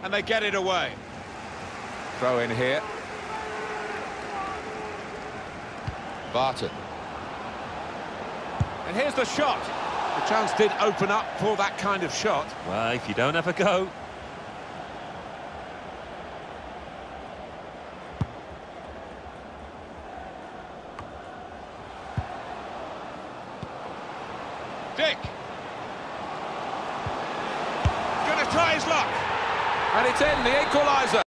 And they get it away. Throw in here. Barton. And here's the shot. The chance did open up for that kind of shot. Well, if you don't have a go. Dick. Gonna try his luck. And it's in, the equaliser.